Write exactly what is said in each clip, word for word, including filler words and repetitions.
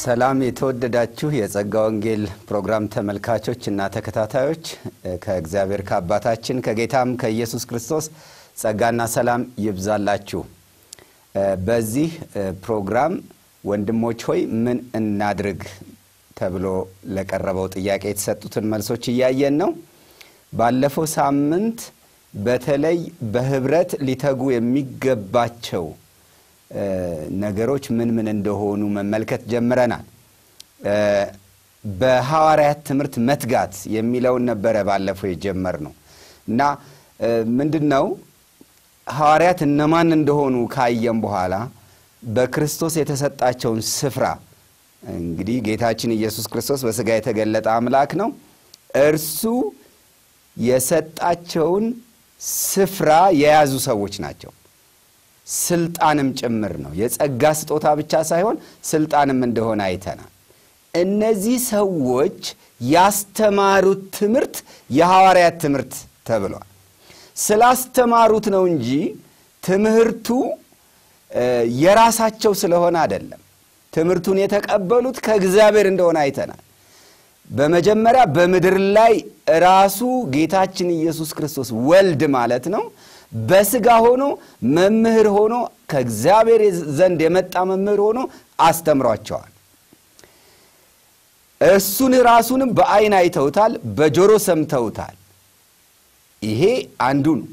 ሰላም የተወደዳችሁ የጸጋ ወንጌል ፕሮግራም ተመልካቾች እና ተከታታዮች ከእግዚአብሔር ከአባታችን ከጌታም ከኢየሱስ ክርስቶስ ጸጋና ሰላም ይብዛላችሁ። በዚህ ፕሮግራም ወንድሞች ሆይ ምን እናድርግ ተብሎ ለቀረበው ጥያቄ የተሰጡትን መልሶች እያየን ነው። ባለፈው ሳምንት በተለይ በኅብረት ሊተጉ የሚገባቸው ነገሮች ምን ምን እንደሆኑ መመልከት ጀምረናል። በሐዋርያት ትምህርት መትጋት የሚለው ነበር ባለፈው የጀመርነው እና ምንድነው ሐዋርያት እነማን እንደሆኑ ካየን በኋላ በክርስቶስ የተሰጣቸውን ስፍራ እንግዲህ ጌታችን ኢየሱስ ክርስቶስ በሥጋ የተገለጠ አምላክ ነው። እርሱ የሰጣቸውን ስፍራ የያዙ ሰዎች ናቸው። ስልጣንም ጭምር ነው። የጸጋ ስጦታ ብቻ ሳይሆን ስልጣንም እንደሆነ አይተናል። እነዚህ ሰዎች ያስተማሩት ትምህርት የሐዋርያት ትምህርት ተብሏል። ስላስተማሩት ነው እንጂ ትምህርቱ የራሳቸው ስለሆነ አይደለም። ትምህርቱን የተቀበሉት ከእግዚአብሔር እንደሆነ አይተናል። በመጀመሪያ በምድር ላይ ራሱ ጌታችን ኢየሱስ ክርስቶስ ወልድ ማለት ነው በሥጋ ሆኖ መምህር ሆኖ ከእግዚአብሔር ዘንድ የመጣ መምህር ሆኖ አስተምሯቸዋል። እሱን ራሱንም በአይን አይተውታል፣ በጆሮ ሰምተውታል። ይሄ አንዱ ነው።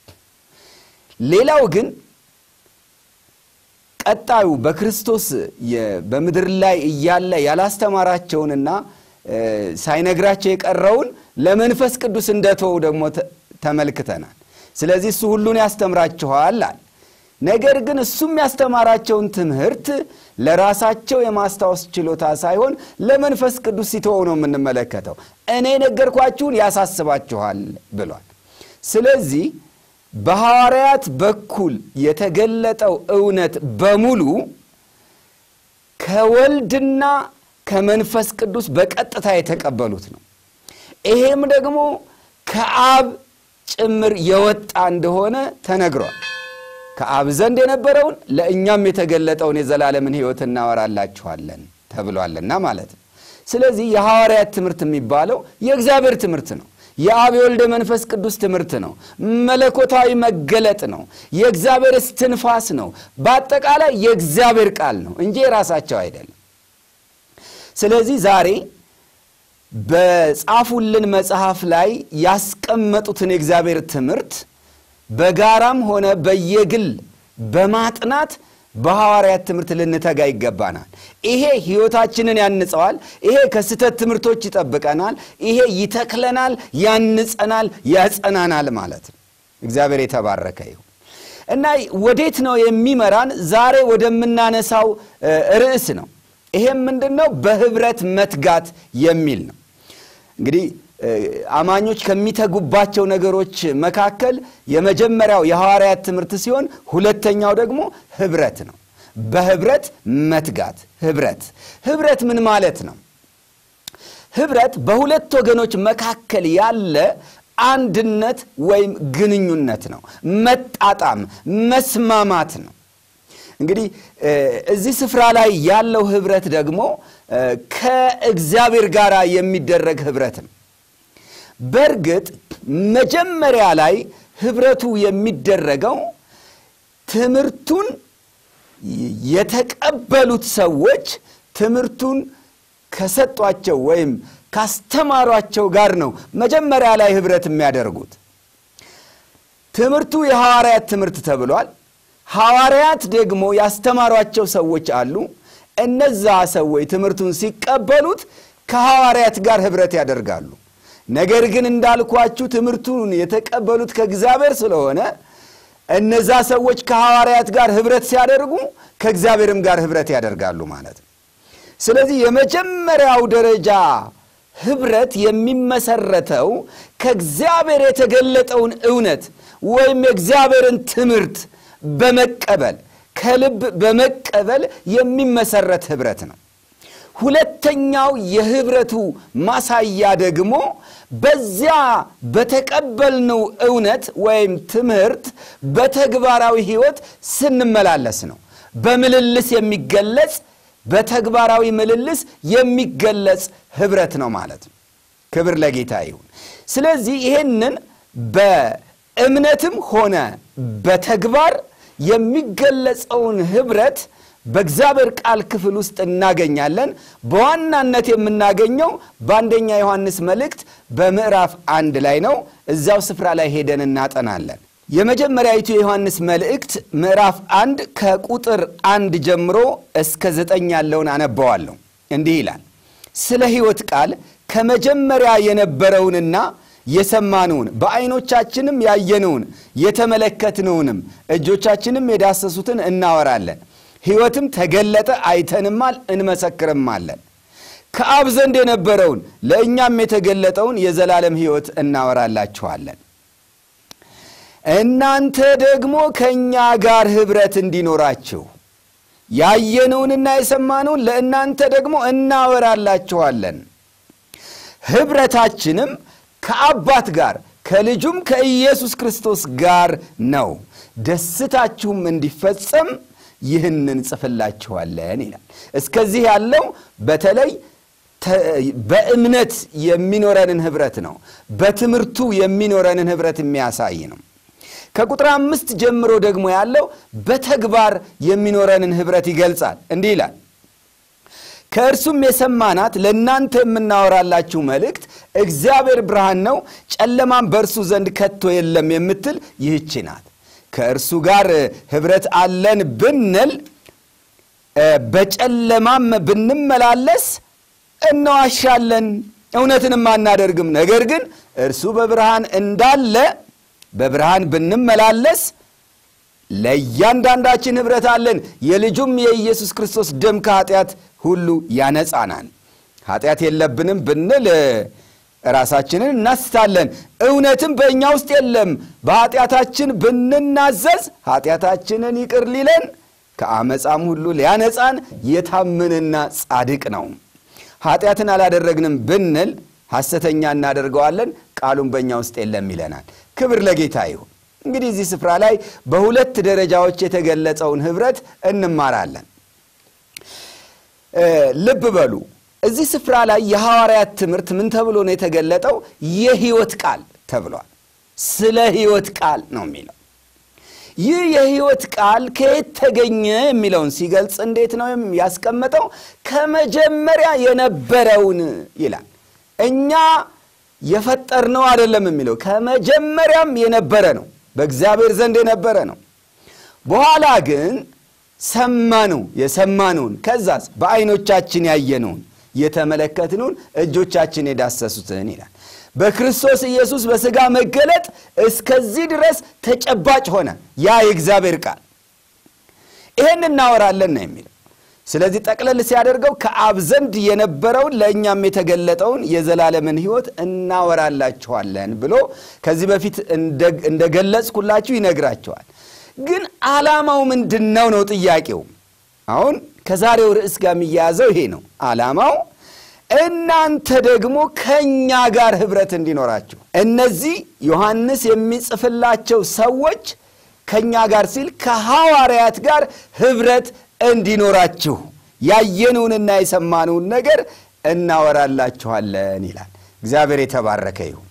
ሌላው ግን ቀጣዩ በክርስቶስ በምድር ላይ እያለ ያላስተማራቸውንና ሳይነግራቸው የቀረውን ለመንፈስ ቅዱስ እንደተወው ደግሞ ተመልክተናል። ስለዚህ እሱ ሁሉን ያስተምራቸዋል። ነገር ግን እሱም ያስተማራቸውን ትምህርት ለራሳቸው የማስታወስ ችሎታ ሳይሆን ለመንፈስ ቅዱስ ሲተወው ነው የምንመለከተው። እኔ ነገርኳችሁን ያሳስባችኋል ብሏል። ስለዚህ በሐዋርያት በኩል የተገለጠው እውነት በሙሉ ከወልድና ከመንፈስ ቅዱስ በቀጥታ የተቀበሉት ነው። ይሄም ደግሞ ከአብ ጭምር የወጣ እንደሆነ ተነግሯል። ከአብ ዘንድ የነበረውን ለእኛም የተገለጠውን የዘላለምን ሕይወት እናወራላችኋለን ተብሏልና ማለት ነው። ስለዚህ የሐዋርያት ትምህርት የሚባለው የእግዚአብሔር ትምህርት ነው። የአብ የወልድ መንፈስ ቅዱስ ትምህርት ነው። መለኮታዊ መገለጥ ነው። የእግዚአብሔር እስትንፋስ ነው። በአጠቃላይ የእግዚአብሔር ቃል ነው እንጂ ራሳቸው አይደለም። ስለዚህ ዛሬ በጻፉልን መጽሐፍ ላይ ያስቀመጡትን የእግዚአብሔር ትምህርት በጋራም ሆነ በየግል በማጥናት በሐዋርያት ትምህርት ልንተጋ ይገባናል። ይሄ ሕይወታችንን ያንጸዋል። ይሄ ከስተት ትምህርቶች ይጠብቀናል። ይሄ ይተክለናል፣ ያንጸናል፣ ያጸናናል ማለት ነው። እግዚአብሔር የተባረከ ይሁን እና ወዴት ነው የሚመራን? ዛሬ ወደምናነሳው ርዕስ ነው። ይሄም ምንድነው? በኅብረት መትጋት የሚል ነው። እንግዲህ አማኞች ከሚተጉባቸው ነገሮች መካከል የመጀመሪያው የሐዋርያት ትምህርት ሲሆን ሁለተኛው ደግሞ ኅብረት ነው። በኅብረት መትጋት። ኅብረት ኅብረት ምን ማለት ነው? ኅብረት በሁለት ወገኖች መካከል ያለ አንድነት ወይም ግንኙነት ነው። መጣጣም፣ መስማማት ነው። እንግዲህ እዚህ ስፍራ ላይ ያለው ኅብረት ደግሞ ከእግዚአብሔር ጋር የሚደረግ ኅብረት ነው። በእርግጥ መጀመሪያ ላይ ኅብረቱ የሚደረገው ትምህርቱን የተቀበሉት ሰዎች ትምህርቱን ከሰጧቸው ወይም ካስተማሯቸው ጋር ነው መጀመሪያ ላይ ኅብረት የሚያደርጉት። ትምህርቱ የሐዋርያት ትምህርት ተብሏል። ሐዋርያት ደግሞ ያስተማሯቸው ሰዎች አሉ። እነዛ ሰዎች ትምህርቱን ሲቀበሉት ከሐዋርያት ጋር ኅብረት ያደርጋሉ። ነገር ግን እንዳልኳችሁ ትምህርቱን የተቀበሉት ከእግዚአብሔር ስለሆነ እነዛ ሰዎች ከሐዋርያት ጋር ኅብረት ሲያደርጉ ከእግዚአብሔርም ጋር ኅብረት ያደርጋሉ ማለት ነው። ስለዚህ የመጀመሪያው ደረጃ ኅብረት የሚመሰረተው ከእግዚአብሔር የተገለጠውን እውነት ወይም የእግዚአብሔርን ትምህርት በመቀበል ከልብ በመቀበል የሚመሰረት ኅብረት ነው። ሁለተኛው የኅብረቱ ማሳያ ደግሞ በዚያ በተቀበልነው እውነት ወይም ትምህርት በተግባራዊ ሕይወት ስንመላለስ ነው። በምልልስ የሚገለጽ በተግባራዊ ምልልስ የሚገለጽ ህብረት ነው ማለት ነው። ክብር ለጌታ ይሁን። ስለዚህ ይሄንን በእምነትም ሆነ በተግባር የሚገለጸውን ህብረት በእግዚአብሔር ቃል ክፍል ውስጥ እናገኛለን። በዋናነት የምናገኘው በአንደኛ ዮሐንስ መልእክት በምዕራፍ አንድ ላይ ነው። እዛው ስፍራ ላይ ሄደን እናጠናለን። የመጀመሪያዊቱ የዮሐንስ መልእክት ምዕራፍ አንድ ከቁጥር አንድ ጀምሮ እስከ ዘጠኝ ያለውን አነባዋለሁ። እንዲህ ይላል። ስለ ህይወት ቃል ከመጀመሪያ የነበረውንና የሰማነውን በአይኖቻችንም ያየነውን የተመለከትነውንም እጆቻችንም የዳሰሱትን እናወራለን። ህይወትም ተገለጠ፣ አይተንማል፣ እንመሰክርማለን። ከአብ ዘንድ የነበረውን ለእኛም የተገለጠውን የዘላለም ህይወት እናወራላችኋለን። እናንተ ደግሞ ከኛ ጋር ህብረት እንዲኖራችሁ ያየነውንና የሰማነውን ለእናንተ ደግሞ እናወራላችኋለን። ህብረታችንም ከአባት ጋር ከልጁም ከኢየሱስ ክርስቶስ ጋር ነው። ደስታችሁም እንዲፈጸም ይህንን ጽፍላችኋለን ይላል። እስከዚህ ያለው በተለይ በእምነት የሚኖረንን ህብረት ነው። በትምህርቱ የሚኖረንን ህብረት የሚያሳይ ነው። ከቁጥር አምስት ጀምሮ ደግሞ ያለው በተግባር የሚኖረንን ህብረት ይገልጻል። እንዲህ ይላል። ከእርሱም የሰማናት ለእናንተ የምናወራላችሁ መልእክት እግዚአብሔር ብርሃን ነው፣ ጨለማም በእርሱ ዘንድ ከቶ የለም የምትል ይህች ናት። ከእርሱ ጋር ህብረት አለን ብንል በጨለማም ብንመላለስ እንዋሻለን፣ እውነትንም አናደርግም። ነገር ግን እርሱ በብርሃን እንዳለ በብርሃን ብንመላለስ ለእያንዳንዳችን ህብረት አለን። የልጁም የኢየሱስ ክርስቶስ ደም ከኃጢአት ሁሉ ያነጻናል። ኃጢአት የለብንም ብንል ራሳችንን እናስታለን፣ እውነትም በእኛ ውስጥ የለም። በኃጢአታችን ብንናዘዝ ኃጢአታችንን ይቅር ሊለን ከአመፃም ሁሉ ሊያነጻን የታመነና ጻድቅ ነው። ኃጢአትን አላደረግንም ብንል ሐሰተኛ እናደርገዋለን፣ ቃሉም በእኛ ውስጥ የለም ይለናል። ክብር ለጌታ ይሁን። እንግዲህ እዚህ ስፍራ ላይ በሁለት ደረጃዎች የተገለጸውን ህብረት እንማራለን። ልብ በሉ። እዚህ ስፍራ ላይ የሐዋርያት ትምህርት ምን ተብሎ ነው የተገለጠው? የህይወት ቃል ተብሏል። ስለ ህይወት ቃል ነው የሚለው። ይህ የህይወት ቃል ከየት ተገኘ የሚለውን ሲገልጽ እንዴት ነው ያስቀመጠው? ከመጀመሪያ የነበረውን ይላል። እኛ የፈጠርነው አይደለም የሚለው፣ ከመጀመሪያም የነበረ ነው፣ በእግዚአብሔር ዘንድ የነበረ ነው። በኋላ ግን ሰማነው፣ የሰማነውን፣ ከዛስ በአይኖቻችን ያየነውን የተመለከትነውን እጆቻችን የዳሰሱትን ይላል። በክርስቶስ ኢየሱስ በሥጋ መገለጥ እስከዚህ ድረስ ተጨባጭ ሆነ ያ የእግዚአብሔር ቃል። ይሄን እናወራለን ነው የሚለው። ስለዚህ ጠቅለል ሲያደርገው ከአብ ዘንድ የነበረውን ለእኛም የተገለጠውን የዘላለምን ህይወት እናወራላችኋለን ብሎ ከዚህ በፊት እንደገለጽኩላችሁ ይነግራቸዋል። ግን ዓላማው ምንድነው ነው ጥያቄው። አሁን ከዛሬው ርዕስ ጋር የሚያያዘው ይሄ ነው። ዓላማው እናንተ ደግሞ ከኛ ጋር ህብረት እንዲኖራችሁ። እነዚህ ዮሐንስ የሚጽፍላቸው ሰዎች ከኛ ጋር ሲል ከሐዋርያት ጋር ህብረት እንዲኖራችሁ ያየነውንና የሰማነውን ነገር እናወራላችኋለን ይላል። እግዚአብሔር የተባረከ ይሁን።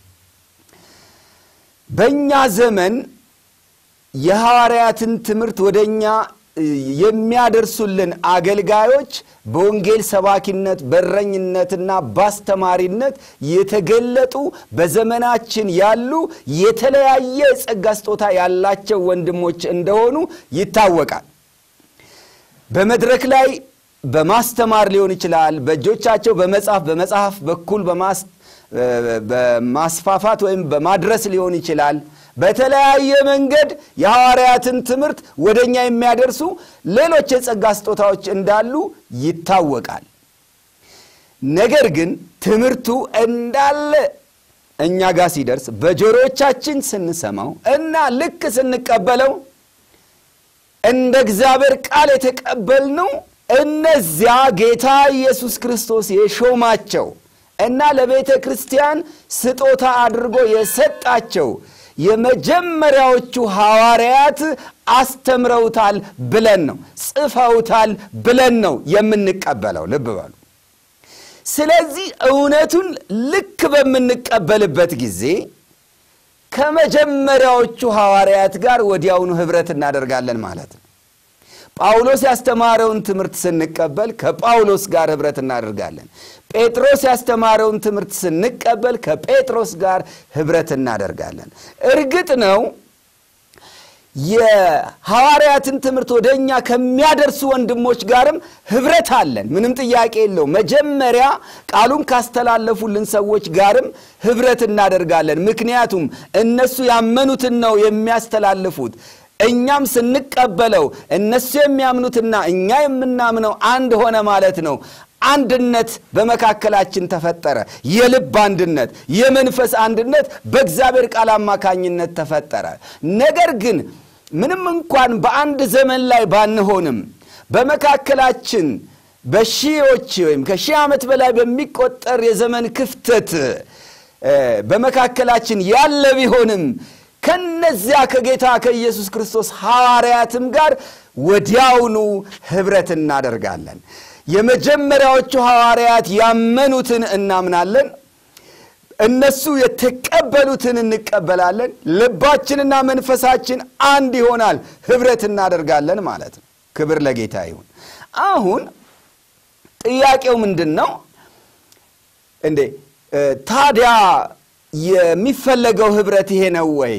በእኛ ዘመን የሐዋርያትን ትምህርት ወደኛ የሚያደርሱልን አገልጋዮች በወንጌል ሰባኪነት በረኝነትና ባስተማሪነት የተገለጡ በዘመናችን ያሉ የተለያየ ጸጋ ስጦታ ያላቸው ወንድሞች እንደሆኑ ይታወቃል። በመድረክ ላይ በማስተማር ሊሆን ይችላል፣ በእጆቻቸው በመጽሐፍ በመጽሐፍ በኩል በማስፋፋት ወይም በማድረስ ሊሆን ይችላል። በተለያየ መንገድ የሐዋርያትን ትምህርት ወደኛ የሚያደርሱ ሌሎች የጸጋ ስጦታዎች እንዳሉ ይታወቃል። ነገር ግን ትምህርቱ እንዳለ እኛ ጋር ሲደርስ በጆሮቻችን ስንሰማው እና ልክ ስንቀበለው እንደ እግዚአብሔር ቃል የተቀበልነው እነዚያ ጌታ ኢየሱስ ክርስቶስ የሾማቸው እና ለቤተ ክርስቲያን ስጦታ አድርጎ የሰጣቸው የመጀመሪያዎቹ ሐዋርያት አስተምረውታል ብለን ነው ጽፈውታል ብለን ነው የምንቀበለው ልብ በሉ ስለዚህ እውነቱን ልክ በመንቀበልበት ጊዜ ከመጀመሪያዎቹ ሐዋርያት ጋር ወዲያውኑ ህብረት እናደርጋለን ማለት ነው ጳውሎስ ያስተማረውን ትምህርት ስንቀበል ከጳውሎስ ጋር ህብረት እናደርጋለን ጴጥሮስ ያስተማረውን ትምህርት ስንቀበል ከጴጥሮስ ጋር ህብረት እናደርጋለን እርግጥ ነው የሐዋርያትን ትምህርት ወደኛ ከሚያደርሱ ወንድሞች ጋርም ህብረት አለን ምንም ጥያቄ የለው መጀመሪያ ቃሉን ካስተላለፉልን ሰዎች ጋርም ህብረት እናደርጋለን ምክንያቱም እነሱ ያመኑትን ነው የሚያስተላልፉት እኛም ስንቀበለው እነሱ የሚያምኑትና እኛ የምናምነው አንድ ሆነ ማለት ነው አንድነት በመካከላችን ተፈጠረ የልብ አንድነት የመንፈስ አንድነት በእግዚአብሔር ቃል አማካኝነት ተፈጠረ ነገር ግን ምንም እንኳን በአንድ ዘመን ላይ ባንሆንም በመካከላችን በሺዎች ወይም ከሺህ ዓመት በላይ በሚቆጠር የዘመን ክፍተት በመካከላችን ያለ ቢሆንም ከነዚያ ከጌታ ከኢየሱስ ክርስቶስ ሐዋርያትም ጋር ወዲያውኑ ህብረት እናደርጋለን የመጀመሪያዎቹ ሐዋርያት ያመኑትን እናምናለን እነሱ የተቀበሉትን እንቀበላለን ልባችንና መንፈሳችን አንድ ይሆናል ህብረት እናደርጋለን ማለት ነው ክብር ለጌታ ይሁን አሁን ጥያቄው ምንድነው እንዴ ታዲያ የሚፈለገው ህብረት ይሄ ነው ወይ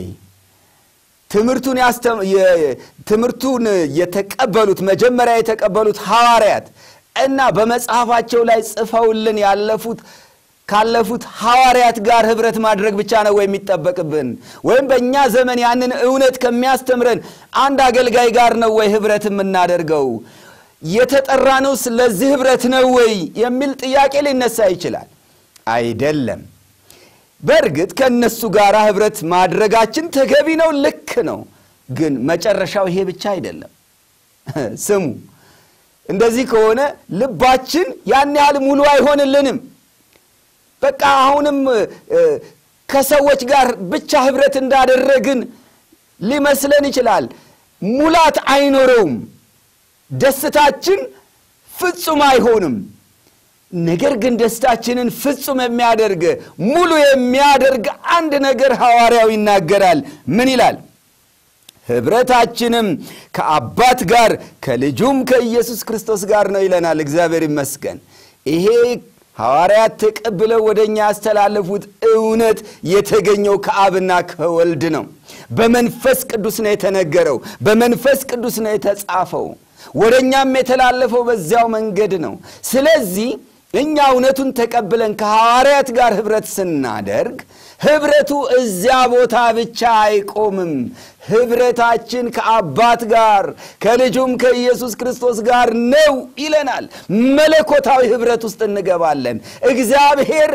ትምህርቱን ያስተም ትምህርቱን የተቀበሉት መጀመሪያ የተቀበሉት ሐዋርያት እና በመጽሐፋቸው ላይ ጽፈውልን ያለፉት ካለፉት ሐዋርያት ጋር ህብረት ማድረግ ብቻ ነው ወይ የሚጠበቅብን ወይም በእኛ ዘመን ያንን እውነት ከሚያስተምረን አንድ አገልጋይ ጋር ነው ወይ ህብረት የምናደርገው የተጠራነው ስለዚህ ህብረት ነው ወይ የሚል ጥያቄ ሊነሳ ይችላል አይደለም በርግጥ ከነሱ ጋር ህብረት ማድረጋችን ተገቢ ነው ልክ ነው ግን መጨረሻው ይሄ ብቻ አይደለም ስሙ እንደዚህ ከሆነ ልባችን ያን ያህል ሙሉ አይሆንልንም በቃ አሁንም ከሰዎች ጋር ብቻ ህብረት እንዳደረግን ሊመስለን ይችላል ሙላት አይኖርም ደስታችን ፍጹም አይሆንም ነገር ግን ደስታችንን ፍጹም የሚያደርግ ሙሉ የሚያደርግ አንድ ነገር ሐዋርያው ይናገራል ምን ይላል ህብረታችንም ከአባት ጋር ከልጁም ከኢየሱስ ክርስቶስ ጋር ነው ይለናል እግዚአብሔር ይመስገን ይሄ ሐዋርያት ተቀብለው ወደኛ ያስተላለፉት እውነት የተገኘው ከአብና ከወልድ ነው በመንፈስ ቅዱስ ነው የተነገረው በመንፈስ ቅዱስ ነው የተጻፈው ወደኛም የተላለፈው በዚያው መንገድ ነው ስለዚህ እኛ እውነቱን ተቀብለን ከሐዋርያት ጋር ህብረት ስናደርግ ህብረቱ እዚያ ቦታ ብቻ አይቆምም ህብረታችን ከአባት ጋር ከልጁም ከኢየሱስ ክርስቶስ ጋር ነው ይለናል መለኮታዊ ህብረት ውስጥ እንገባለን እግዚአብሔር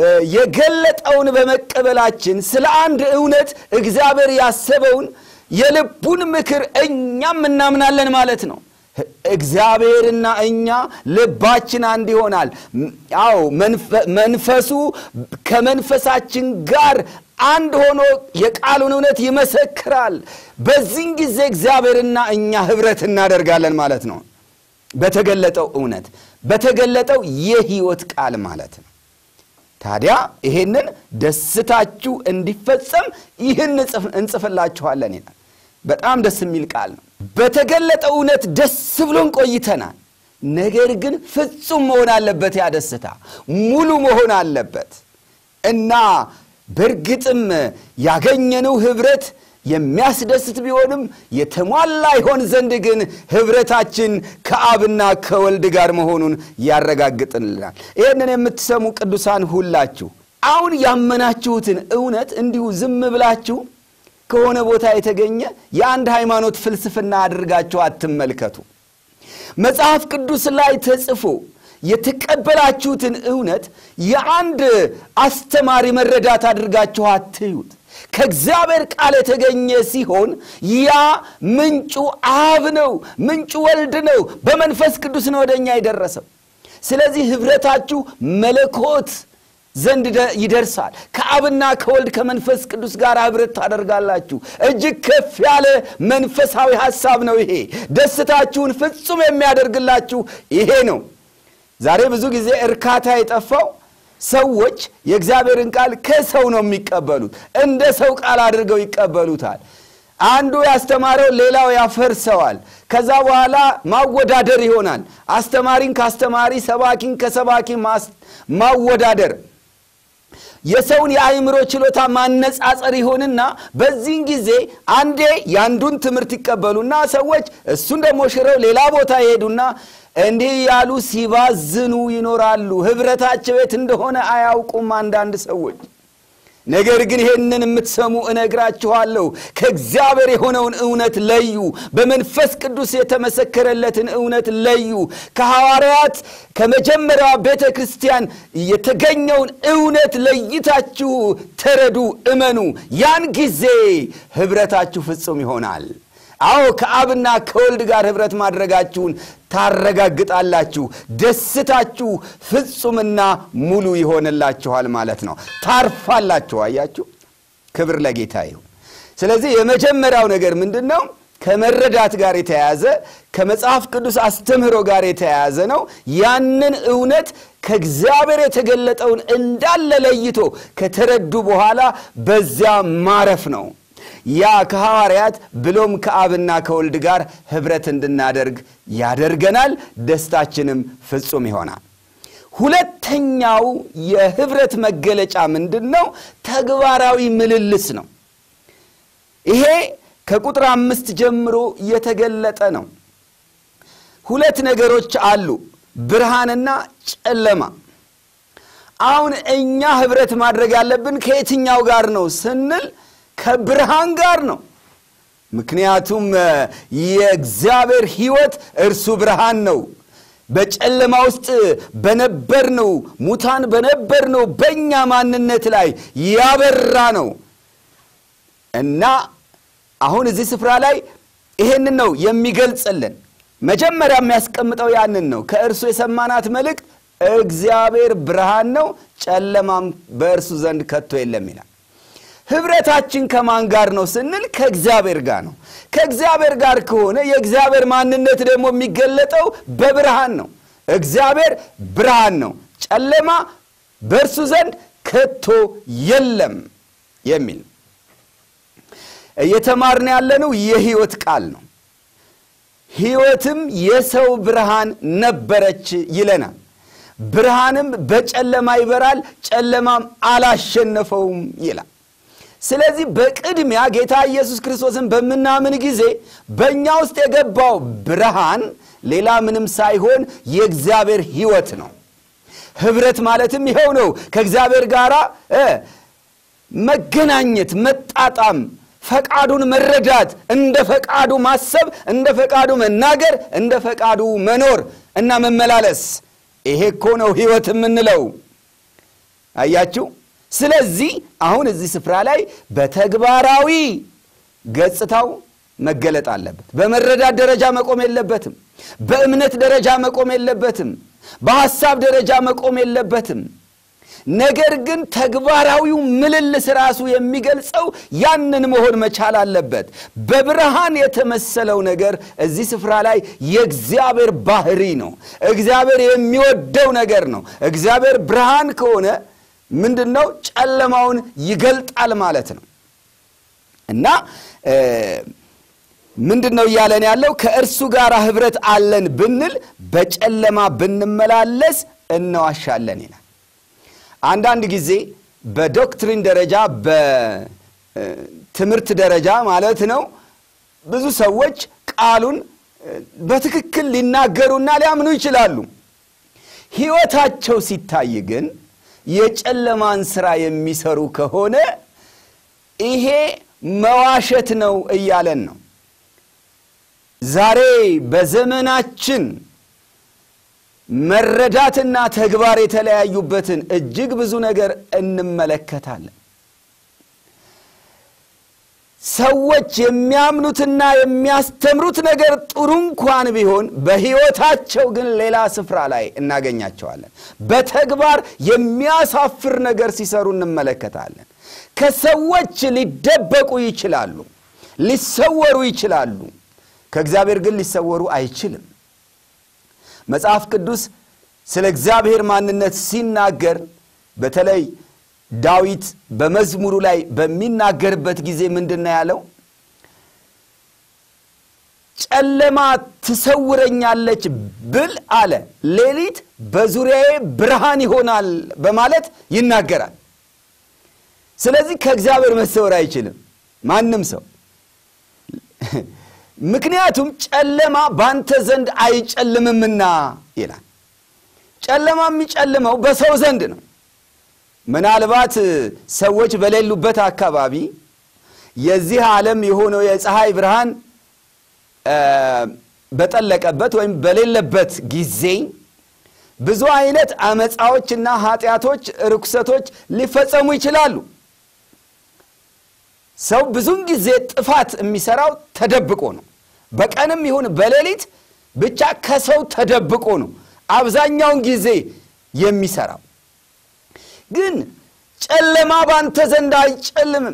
የገለጠውን በመቀበላችን ስለ አንድ እውነት እግዚአብሔር ያሰበውን የልቡን ምክር እኛም እናምናለን ማለት ነው እግዚአብሔርና እኛ ልባችን አንድ ይሆናል አው መንፈሱ ከመንፈሳችን ጋር አንድ ሆኖ የቃሉን እውነት ይመሰክራል በዚህ ጊዜ እግዚአብሔርና እኛ ህብረት እናደርጋለን ማለት ነው በተገለጠው እውነት በተገለጠው የህይወት ቃል ማለት ነው ታዲያ ይሄንን ደስታችሁ እንዲፈጸም ይህን እንጽፍላችኋለን ይላል በጣም ደስ የሚል ቃል ነው በተገለጠው እውነት ደስ ብሎን ቆይተናል ነገር ግን ፍጹም መሆን አለበት ያ ደስታ ሙሉ መሆን አለበት እና በርግጥም ያገኘነው ህብረት የሚያስደስት ቢሆንም የተሟላ ይሆን ዘንድ ግን ህብረታችን ከአብና ከወልድ ጋር መሆኑን ያረጋግጥልናል ይሄንን የምትሰሙ ቅዱሳን ሁላችሁ አሁን ያመናችሁትን እውነት እንዲሁ ዝም ብላችሁ ከሆነ ቦታ የተገኘ የአንድ ሃይማኖት ፍልስፍና አድርጋችሁ አትመልከቱ መጽሐፍ ቅዱስ ላይ ተጽፎ የተቀበላችሁትን እውነት የአንድ አስተማሪ መረዳት አድርጋችሁ አትዩት ከእግዚአብሔር ቃል የተገኘ ሲሆን ያ ምንጩ አብ ነው ምንጩ ወልድ ነው በመንፈስ ቅዱስ ነው ወደኛ የደረሰው ስለዚህ ህብረታችሁ መለኮት ዘንድ ይደርሳል ከአብና ከወልድ ከመንፈስ ቅዱስ ጋር ህብረት ታደርጋላችሁ እጅግ ከፍ ያለ መንፈሳዊ ሐሳብ ነው ይሄ ደስታችሁን ፍጹም የሚያደርግላችሁ ይሄ ነው ዛሬ ብዙ ጊዜ እርካታ የጠፋው ሰዎች የእግዚአብሔርን ቃል ከሰው ነው የሚቀበሉት እንደ ሰው ቃል አድርገው ይቀበሉታል አንዱ ያስተማረው ሌላው ያፈርሰዋል ከዛ በኋላ ማወዳደር ይሆናል አስተማሪን ካስተማሪ ሰባኪን ከሰባኪ ማወዳደር የሰውን የአይምሮ ችሎታ ማነጻጸር ይሆንና በዚህን ጊዜ አንዴ ያንዱን ትምህርት ይቀበሉና ሰዎች እሱን ደሞ ሽረው ሌላ ቦታ ይሄዱና እንዲህ ያሉ ሲባዝኑ ይኖራሉ ህብረታቸው የት እንደሆነ አያውቁም አንዳንድ ሰዎች ነገር ግን ይሄንን የምትሰሙ እነግራችኋለሁ ከእግዚአብሔር የሆነውን እውነት ለዩ በመንፈስ ቅዱስ የተመሰከረለትን እውነት ለዩ ከሐዋርያት ከመጀመሪያው ቤተክርስቲያን የተገኘውን እውነት ለይታችሁ ተረዱ እመኑ ያን ጊዜ ህብረታችሁ ፍጹም ይሆናል አዎ ከአብና ከወልድ ጋር ህብረት ማድረጋችሁን ታረጋግጣላችሁ ደስታችሁ ፍጹምና ሙሉ ይሆንላችኋል ማለት ነው ታርፋላችሁ አያችሁ ክብር ለጌታ ይሁን ስለዚህ የመጀመሪያው ነገር ምንድነው ከመረዳት ጋር የተያያዘ ከመጽሐፍ ቅዱስ አስተምህሮ ጋር የተያያዘ ነው ያንን እውነት ከእግዚአብሔር የተገለጠውን እንዳለ ለይቶ ከተረዱ በኋላ በዚያ ማረፍ ነው ያ ከሐዋርያት ብሎም ከአብና ከወልድ ጋር ህብረት እንድናደርግ ያደርገናል ደስታችንም ፍጹም ይሆናል ሁለተኛው የህብረት መገለጫ ምንድነው ተግባራዊ ምልልስ ነው ይሄ ከቁጥር አምስት ጀምሮ የተገለጠ ነው ሁለት ነገሮች አሉ ብርሃንና ጨለማ አሁን እኛ ህብረት ማድረግ ያለብን ከየትኛው ጋር ነው ስንል ከብርሃን ጋር ነው ምክንያቱም የእግዚአብሔር ህይወት እርሱ ብርሃን ነው በጨለማ ውስጥ በነበርነው ሙታን በነበርነው በእኛ ማንነት ላይ ያበራ ነው እና አሁን እዚህ ስፍራ ላይ ይሄንን ነው የሚገልጽልን መጀመሪያ የሚያስቀምጠው ያንን ነው ከእርሱ የሰማናት መልእክት እግዚአብሔር ብርሃን ነው ጨለማም በእርሱ ዘንድ ከቶ የለም ይላል ህብረታችን ከማን ጋር ነው ስንል ከእግዚአብሔር ጋር ነው ከእግዚአብሔር ጋር ከሆነ የእግዚአብሔር ማንነት ደግሞ የሚገለጠው በብርሃን ነው እግዚአብሔር ብርሃን ነው ጨለማ በእርሱ ዘንድ ከቶ የለም የሚል እየተማርን ያለነው የህይወት ቃል ነው ህይወትም የሰው ብርሃን ነበረች ይለናል ብርሃንም በጨለማ ይበራል ጨለማም አላሸነፈውም ይላል ስለዚህ በቅድሚያ ጌታ ኢየሱስ ክርስቶስን በመናመን ጊዜ በእኛ ውስጥ የገባው ብርሃን ሌላ ምንም ሳይሆን የእግዚአብሔር ህይወት ነው ህብረት ማለትም ይሄው ነው ከእግዚአብሔር ጋር መገናኘት መጣጣም ፈቃዱን መረዳት እንደ ፈቃዱ ማሰብ እንደ ፈቃዱ መናገር እንደ ፈቃዱ መኖር እና መመላለስ ይሄ እኮ ነው ህይወት የምንለው አያችሁ ስለዚህ አሁን እዚህ ስፍራ ላይ በተግባራዊ ገጽታው መገለጥ አለበት በመረዳት ደረጃ መቆም የለበትም በእምነት ደረጃ መቆም የለበትም በሐሳብ ደረጃ መቆም የለበትም ነገር ግን ተግባራዊው ምልልስ ራሱ የሚገልጸው ያንን መሆን መቻል አለበት በብርሃን የተመሰለው ነገር እዚህ ስፍራ ላይ የእግዚአብሔር ባህሪ ነው እግዚአብሔር የሚወደው ነገር ነው እግዚአብሔር ብርሃን ከሆነ ምንድነው ጨለማውን ይገልጣል ማለት ነው እና ምንድነው ያለን ያለው ከእርሱ ጋር ህብረት አለን ብንል በጨለማ ብንመላለስ እንዋሻለን ይላል አንዳንድ ጊዜ በዶክትሪን ደረጃ በትምህርት ደረጃ ማለት ነው ብዙ ሰዎች ቃሉን በትክክል ሊናገሩና ሊያምኑ ይችላሉ ህይወታቸው ሲታይ ግን የጨለማን ሥራ የሚሰሩ ከሆነ ይሄ መዋሸት ነው እያለን ነው ዛሬ በዘመናችን መረዳትና ተግባር የተለያዩበትን እጅግ ብዙ ነገር እንመለከታለን ሰዎች የሚያምኑትና የሚያስተምሩት ነገር ጥሩ እንኳን ቢሆን በህይወታቸው ግን ሌላ ስፍራ ላይ እናገኛቸዋለን። በተግባር የሚያሳፍር ነገር ሲሰሩ እንመለከታለን። ከሰዎች ሊደበቁ ይችላሉ፣ ሊሰወሩ ይችላሉ። ከእግዚአብሔር ግን ሊሰወሩ አይችልም። መጽሐፍ ቅዱስ ስለ እግዚአብሔር ማንነት ሲናገር በተለይ ዳዊት በመዝሙሩ ላይ በሚናገርበት ጊዜ ምንድነው ያለው? ጨለማ ትሰውረኛለች ብል አለ፣ ሌሊት በዙሪያዬ ብርሃን ይሆናል በማለት ይናገራል። ስለዚህ ከእግዚአብሔር መሰወር አይችልም ማንም ሰው። ምክንያቱም ጨለማ ባንተ ዘንድ አይጨልምምና ይላል። ጨለማ የሚጨልመው በሰው ዘንድ ነው። ምናልባት ሰዎች በሌሉበት አካባቢ የዚህ ዓለም የሆነው የፀሐይ ብርሃን በጠለቀበት ወይም በሌለበት ጊዜ ብዙ አይነት አመጻዎችና ኃጢያቶች ርኩሰቶች ሊፈጸሙ ይችላሉ። ሰው ብዙን ጊዜ ጥፋት የሚሰራው ተደብቆ ነው። በቀንም ይሁን በሌሊት ብቻ ከሰው ተደብቆ ነው አብዛኛውን ጊዜ የሚሰራው። ግን ጨለማ ባንተ ዘንድ አይጨልምም።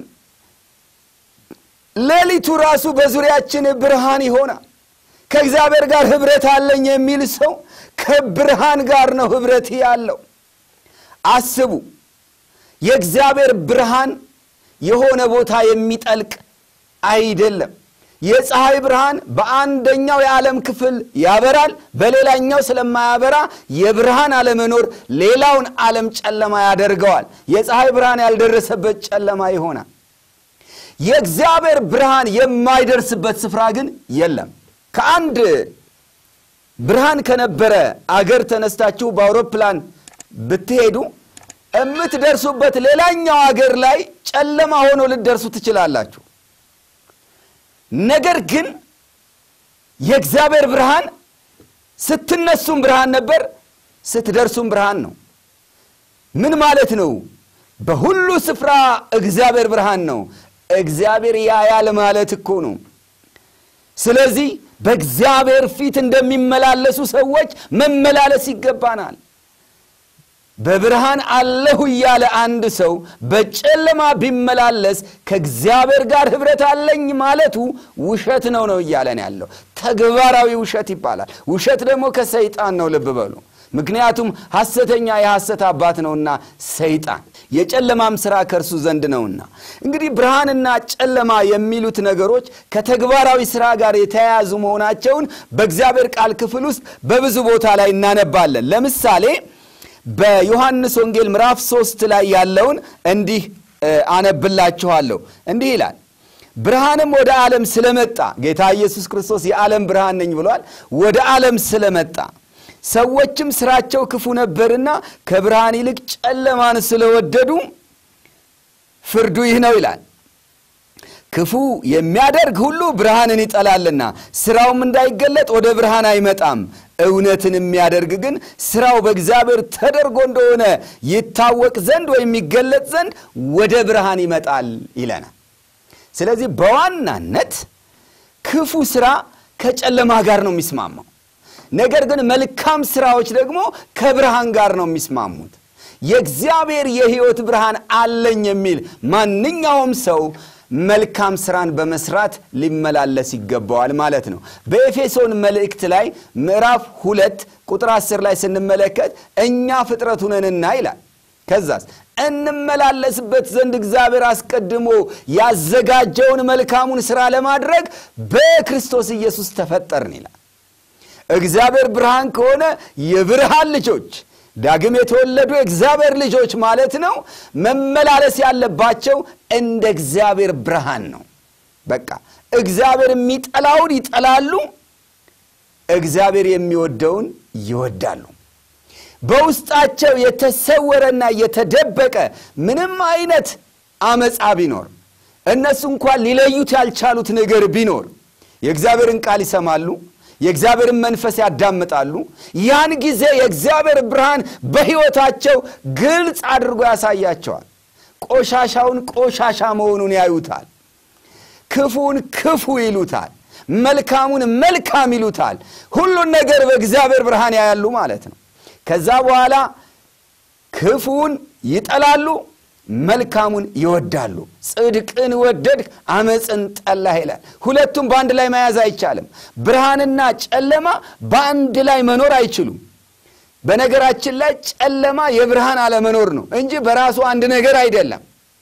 ሌሊቱ ራሱ በዙሪያችን ብርሃን ይሆናል። ከእግዚአብሔር ጋር ህብረት አለኝ የሚል ሰው ከብርሃን ጋር ነው ህብረት ያለው። አስቡ፣ የእግዚአብሔር ብርሃን የሆነ ቦታ የሚጠልቅ አይደለም። የፀሐይ ብርሃን በአንደኛው የዓለም ክፍል ያበራል፣ በሌላኛው ስለማያበራ የብርሃን አለመኖር ሌላውን ዓለም ጨለማ ያደርገዋል። የፀሐይ ብርሃን ያልደረሰበት ጨለማ ይሆናል። የእግዚአብሔር ብርሃን የማይደርስበት ስፍራ ግን የለም። ከአንድ ብርሃን ከነበረ አገር ተነስታችሁ በአውሮፕላን ብትሄዱ እምትደርሱበት ሌላኛው አገር ላይ ጨለማ ሆኖ ልትደርሱ ትችላላችሁ። ነገር ግን የእግዚአብሔር ብርሃን ስትነሱም ብርሃን ነበር፣ ስትደርሱም ብርሃን ነው። ምን ማለት ነው? በሁሉ ስፍራ እግዚአብሔር ብርሃን ነው። እግዚአብሔር ያያል ማለት እኮ ነው። ስለዚህ በእግዚአብሔር ፊት እንደሚመላለሱ ሰዎች መመላለስ ይገባናል። በብርሃን አለሁ ያለ አንድ ሰው በጨለማ ቢመላለስ ከእግዚአብሔር ጋር ህብረት አለኝ ማለቱ ውሸት ነው ነው ይያለን ያለው። ተግባራዊ ውሸት ይባላል። ውሸት ደግሞ ከሰይጣን ነው፣ ልብ በሉ። ምክንያቱም ሐሰተኛ የሐሰት አባት ነውና ሰይጣን፣ የጨለማም ሥራ ከርሱ ዘንድ ነውና። እንግዲህ ብርሃንና ጨለማ የሚሉት ነገሮች ከተግባራዊ ሥራ ጋር የተያያዙ መሆናቸውን በእግዚአብሔር ቃል ክፍል ውስጥ በብዙ ቦታ ላይ እናነባለን። ለምሳሌ በዮሐንስ ወንጌል ምዕራፍ ሶስት ላይ ያለውን እንዲህ አነብላችኋለሁ። እንዲህ ይላል፣ ብርሃንም ወደ ዓለም ስለመጣ፣ ጌታ ኢየሱስ ክርስቶስ የዓለም ብርሃን ነኝ ብሏል። ወደ ዓለም ስለመጣ ሰዎችም ስራቸው ክፉ ነበርና ከብርሃን ይልቅ ጨለማን ስለወደዱ ፍርዱ ይህ ነው ይላል። ክፉ የሚያደርግ ሁሉ ብርሃንን ይጠላልና ስራውም እንዳይገለጥ ወደ ብርሃን አይመጣም። እውነትን የሚያደርግ ግን ስራው በእግዚአብሔር ተደርጎ እንደሆነ ይታወቅ ዘንድ ወይም ይገለጥ ዘንድ ወደ ብርሃን ይመጣል ይለናል። ስለዚህ በዋናነት ክፉ ስራ ከጨለማ ጋር ነው የሚስማማው። ነገር ግን መልካም ስራዎች ደግሞ ከብርሃን ጋር ነው የሚስማሙት። የእግዚአብሔር የህይወት ብርሃን አለኝ የሚል ማንኛውም ሰው መልካም ስራን በመስራት ሊመላለስ ይገባዋል ማለት ነው። በኤፌሶን መልእክት ላይ ምዕራፍ ሁለት ቁጥር አስር ላይ ስንመለከት እኛ ፍጥረቱ ነንና ይላል። ከዛስ እንመላለስበት ዘንድ እግዚአብሔር አስቀድሞ ያዘጋጀውን መልካሙን ስራ ለማድረግ በክርስቶስ ኢየሱስ ተፈጠርን ይላል። እግዚአብሔር ብርሃን ከሆነ የብርሃን ልጆች ዳግም የተወለዱ እግዚአብሔር ልጆች ማለት ነው መመላለስ ያለባቸው እንደ እግዚአብሔር ብርሃን ነው። በቃ እግዚአብሔር የሚጠላውን ይጠላሉ፣ እግዚአብሔር የሚወደውን ይወዳሉ። በውስጣቸው የተሰወረና የተደበቀ ምንም አይነት አመጻ ቢኖር፣ እነሱ እንኳን ሊለዩት ያልቻሉት ነገር ቢኖር የእግዚአብሔርን ቃል ይሰማሉ፣ የእግዚአብሔርን መንፈስ ያዳምጣሉ። ያን ጊዜ የእግዚአብሔር ብርሃን በህይወታቸው ግልጽ አድርጎ ያሳያቸዋል። ቆሻሻውን ቆሻሻ መሆኑን ያዩታል። ክፉን ክፉ ይሉታል መልካሙን መልካም ይሉታል ሁሉን ነገር በእግዚአብሔር ብርሃን ያያሉ ማለት ነው ከዛ በኋላ ክፉን ይጠላሉ መልካሙን ይወዳሉ ጽድቅን ወደድ አመጽን ጠላህ ይላል ሁለቱም በአንድ ላይ መያዝ አይቻልም ብርሃንና ጨለማ በአንድ ላይ መኖር አይችሉም በነገራችን ላይ ጨለማ የብርሃን አለ መኖር ነው እንጂ በራሱ አንድ ነገር አይደለም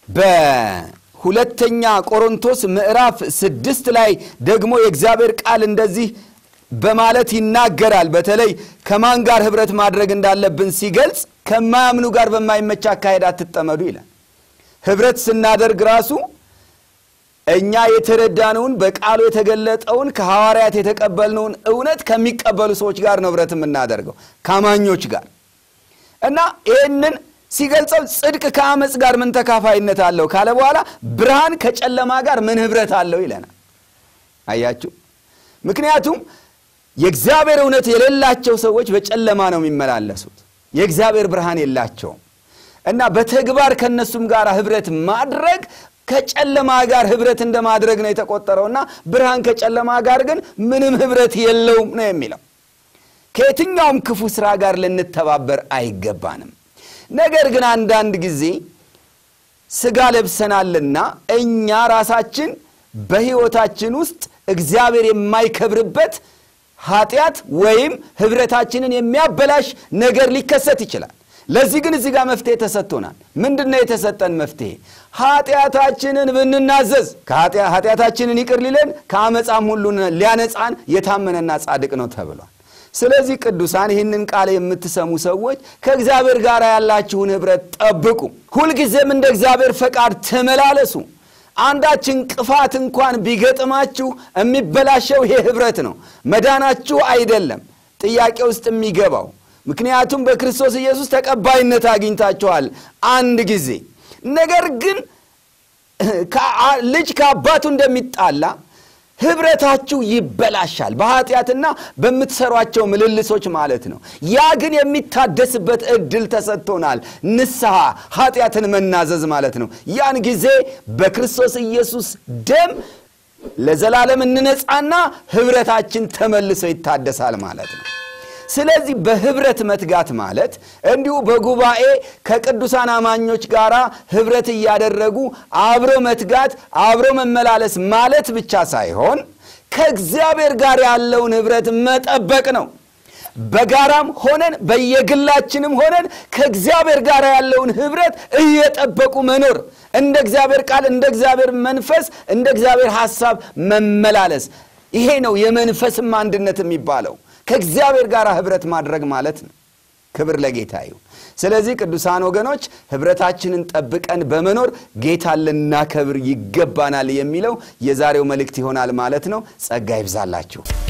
በሁለተኛ ቆሮንቶስ ምዕራፍ ስድስት ላይ ደግሞ የእግዚአብሔር ቃል እንደዚህ በማለት ይናገራል በተለይ ከማን ጋር ህብረት ማድረግ እንዳለብን ሲገልጽ ከማያምኑ ጋር በማይመች አካሄድ አትጠመዱ ይላል ህብረት ስናደርግ ራሱ እኛ የተረዳነውን በቃሉ የተገለጠውን ከሐዋርያት የተቀበልነውን እውነት ከሚቀበሉ ሰዎች ጋር ነው ህብረት የምናደርገው ካማኞች ጋር እና ይሄንን ሲገልጸው ጽድቅ ከአመጽ ጋር ምን ተካፋይነት አለው ካለ በኋላ ብርሃን ከጨለማ ጋር ምን ህብረት አለው ይለናል አያችሁ ምክንያቱም የእግዚአብሔር እውነት የሌላቸው ሰዎች በጨለማ ነው የሚመላለሱት የእግዚአብሔር ብርሃን የላቸው እና በተግባር ከነሱም ጋር ህብረት ማድረግ ከጨለማ ጋር ህብረት እንደማድረግ ነው የተቆጠረውና ብርሃን ከጨለማ ጋር ግን ምንም ህብረት የለውም ነው የሚለው ከየትኛውም ክፉ ስራ ጋር ልንተባበር አይገባንም ነገር ግን አንዳንድ ጊዜ ስጋ ለብሰናልና እኛ ራሳችን በህይወታችን ውስጥ እግዚአብሔር የማይከብርበት ኃጢያት ወይም ህብረታችንን የሚያበላሽ ነገር ሊከሰት ይችላል ለዚህ ግን እዚህ ጋር መፍትሄ ተሰጥቶናል ምንድነው የተሰጠን መፍትሄ ኃጢያታችንን ብንናዘዝ ከኃጢያታችንን ይቅር ሊለን ከአመጻም ሁሉ ሊያነጻን የታመነና ጻድቅ ነው ተብሏል ስለዚህ ቅዱሳን ይህንን ቃል የምትሰሙ ሰዎች ከእግዚአብሔር ጋር ያላችሁን ህብረት ጠብቁ ሁሉ ጊዜም እንደ እግዚአብሔር ፈቃድ ተመላለሱ አንዳች እንቅፋት እንኳን ቢገጥማችሁ የሚበላሸው ይሄ ህብረት ነው መዳናችሁ አይደለም ጥያቄ ውስጥ የሚገባው ምክንያቱም በክርስቶስ ኢየሱስ ተቀባይነት አግኝታችኋል አንድ ጊዜ ነገር ግን ልጅ ከአባቱ እንደሚጣላ ህብረታችሁ ይበላሻል በኃጢያትና በመትሰሯቸው ምልልሶች ማለት ነው ያ ግን የሚታደስበት እድል ተሰጥቶናል ንስሐ ኃጢያትን መናዘዝ ማለት ነው ያን ጊዜ በክርስቶስ ኢየሱስ ደም ለዘላለም እንነጻና ህብረታችን ተመልሶ ይታደሳል ማለት ነው ስለዚህ በህብረት መትጋት ማለት እንዲሁ በጉባኤ ከቅዱሳን አማኞች ጋራ ህብረት ያደረጉ አብሮ መትጋት አብሮ መመላለስ ማለት ብቻ ሳይሆን ከእግዚአብሔር ጋር ያለውን ህብረት መጠበቅ ነው በጋራም ሆነን በየግላችንም ሆነን ከእግዚአብሔር ጋር ያለውን ህብረት እየጠበቁ መኖር እንደ እግዚአብሔር ቃል እንደ እግዚአብሔር መንፈስ እንደ እግዚአብሔር ሐሳብ መመላለስ ይሄ ነው የመንፈስም አንድነት የሚባለው ከእግዚአብሔር ጋር ህብረት ማድረግ ማለት ነው ክብር ለጌታ ይሁን ስለዚህ ቅዱሳን ወገኖች ህብረታችንን ጠብቀን በመኖር ጌታን ልናከብር ይገባናል የሚለው የዛሬው መልእክት ይሆናል ማለት ነው ጸጋ ይብዛላችሁ